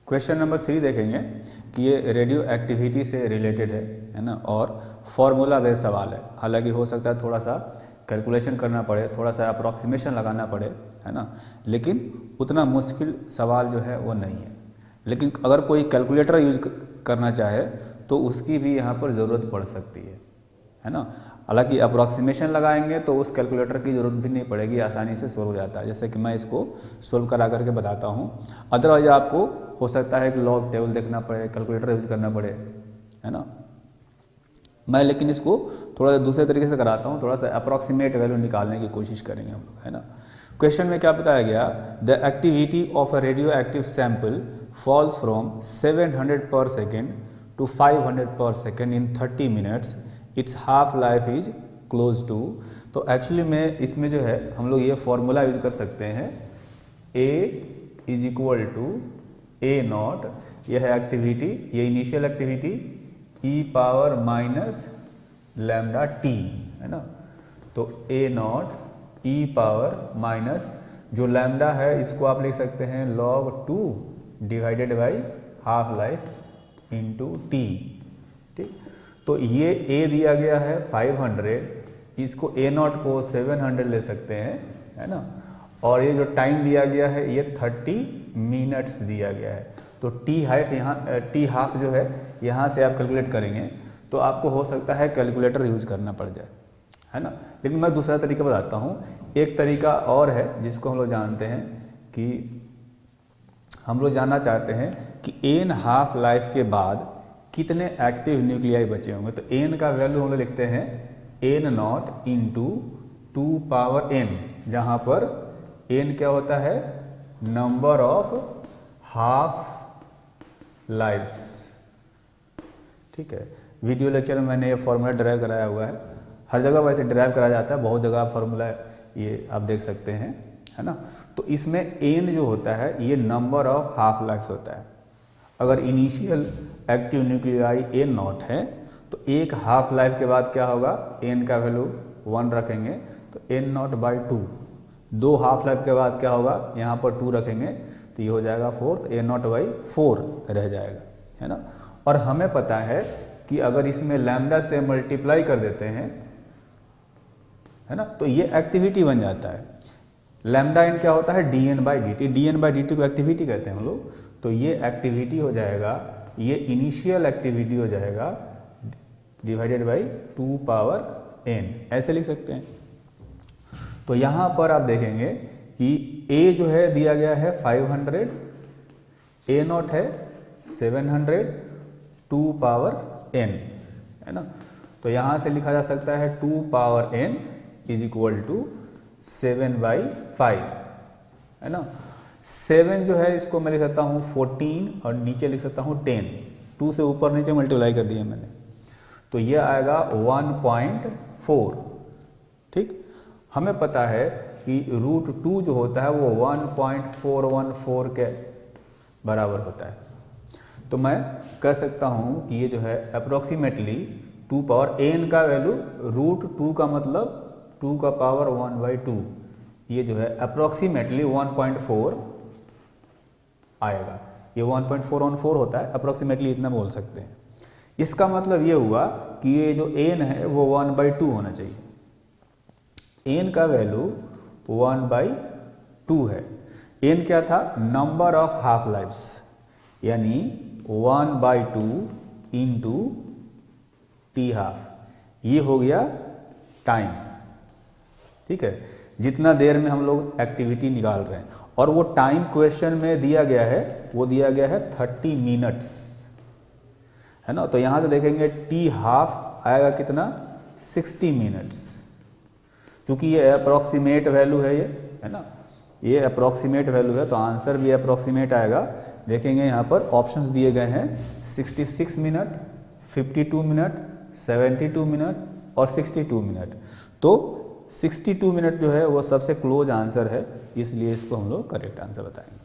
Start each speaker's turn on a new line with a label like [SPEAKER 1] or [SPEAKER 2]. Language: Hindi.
[SPEAKER 1] क्वेश्चन नंबर 3 देखेंगे कि ये रेडियो एक्टिविटी से रिलेटेड है ना, और फॉर्मूला बेस्ड सवाल है। हालांकि हो सकता है थोड़ा सा कैलकुलेशन करना पड़े, थोड़ा सा अप्रॉक्सीमेशन लगाना पड़े, है ना, लेकिन उतना मुश्किल सवाल जो है वो नहीं है। लेकिन अगर कोई कैलकुलेटर यूज करना चाहे तो उसकी भी यहाँ पर ज़रूरत पड़ सकती है ना। हालांकि अप्रॉक्सीमेशन लगाएंगे तो उस कैलकुलेटर की ज़रूरत भी नहीं पड़ेगी, आसानी से सोल्व हो जाता है, जैसे कि मैं इसको सोल्व करा करके बताता हूँ। अदरवाइज आपको हो सकता है कि लॉग टेबल देखना पड़े, कैलकुलेटर यूज करना पड़े, है ना। मैं लेकिन इसको थोड़ा दूसरे तरीके से कराता हूँ, थोड़ा सा अप्रॉक्सीमेट वैल्यू निकालने की कोशिश करेंगे हम लोग, है ना। क्वेश्चन में क्या बताया गया, the activity of a radioactive sample falls from 700 per second to 500 per second in 30 minutes, its half life is close to. तो एक्चुअली में इसमें जो है हम लोग ये फॉर्मूला यूज कर सकते हैं, A is equal to A naught, यह है एक्टिविटी, ये initial activity, e power minus lambda t, है ना। तो A naught e power minus जो लैम्डा है इसको आप लिख सकते हैं log 2 divided by half life into t, ठीक। तो ये ए दिया गया है 500, इसको ए नॉट को 700 ले सकते हैं, है ना। और ये जो टाइम दिया गया है ये 30 मिनट्स दिया गया है। तो टी हाफ जो है यहाँ से आप कैलकुलेट करेंगे तो आपको हो सकता है कैलकुलेटर यूज करना पड़ जाए, है ना। लेकिन मैं दूसरा तरीका बताता हूँ। एक तरीका और है जिसको हम लोग जानते हैं कि हम लोग जानना चाहते हैं कि एन हाफ लाइफ के बाद कितने एक्टिव न्यूक्लियाई बचे होंगे। तो एन का वैल्यू हम लोग लिखते हैं N naught into 2 power N, जहाँ पर एन क्या होता है, नंबर ऑफ हाफ लाइफ्स, ठीक है। वीडियो लेक्चर में मैंने ये फॉर्मूला ड्राइव कराया हुआ है, हर जगह वैसे ड्राइव कराया जाता है, बहुत जगह फॉर्मूला ये आप देख सकते हैं, है ना। तो इसमें एन जो होता है ये नंबर ऑफ हाफ लाइफ्स होता है। अगर initial active nuclei N naught है तो एक हाफ लाइफ के बाद क्या होगा, एन का वैल्यू 1 रखेंगे तो N naught by 2, 2 half life के बाद क्या होगा, यहाँ पर 2 रखेंगे तो ये हो जाएगा 4, तो एन नॉट बाई 4 रह जाएगा, है ना। और हमें पता है कि अगर इसमें लैम्डा से मल्टीप्लाई कर देते हैं, है ना, तो ये एक्टिविटी बन जाता है। लैम्डा इन क्या होता है, d N by d t, d N by d t को एक्टिविटी कहते हैं हम लोग। तो ये एक्टिविटी हो जाएगा, ये इनिशियल एक्टिविटी हो जाएगा डिवाइडेड बाई 2 पावर एन, ऐसे लिख सकते हैं। तो यहाँ पर आप देखेंगे कि ए जो है दिया गया है 500, ए नॉट है 700, 2 पावर एन, है ना। तो यहाँ से लिखा जा सकता है 2 power N is equal to 7/5, है ना। 7 जो है इसको मैं लिख सकता हूँ 14 और नीचे लिख सकता हूँ 10, 2 से ऊपर नीचे मल्टीप्लाई कर दिया मैंने, तो ये आएगा 1.4, ठीक। हमें पता है कि √2 जो होता है वो 1.414 के बराबर होता है। तो मैं कह सकता हूँ कि ये जो है अप्रोक्सीमेटली 2 पावर एन का वैल्यू √2 का मतलब 2 का पावर 1/2, ये जो है अप्रोक्सीमेटली 1.4 आएगा। ये 1.414 होता है, अप्रोक्सीमेटली इतना बोल सकते हैं। इसका मतलब ये हुआ कि ये जो एन है वो 1/2 होना चाहिए। एन का वैल्यू 1/2 है। एन क्या था, नंबर ऑफ हाफ लाइफ्स, यानी 1/2 इंटू टी हाफ, ये हो गया टाइम, ठीक है, जितना देर में हम लोग एक्टिविटी निकाल रहे हैं। और वो टाइम क्वेश्चन में दिया गया है, वो दिया गया है 30 मिनट्स, है ना। तो यहां से देखेंगे टी हाफ आएगा कितना, 60 मिनट्स। क्योंकि ये अप्रोक्सीमेट वैल्यू है, ये है ना, ये अप्रोक्सीमेट वैल्यू है तो आंसर भी अप्रोक्सीमेट आएगा। देखेंगे यहाँ पर ऑप्शंस दिए गए हैं 66 मिनट, 52 मिनट, 72 मिनट और 62 मिनट। तो 62 मिनट जो है वो सबसे क्लोज आंसर है, इसलिए इसको हम लोग करेक्ट आंसर बताएंगे।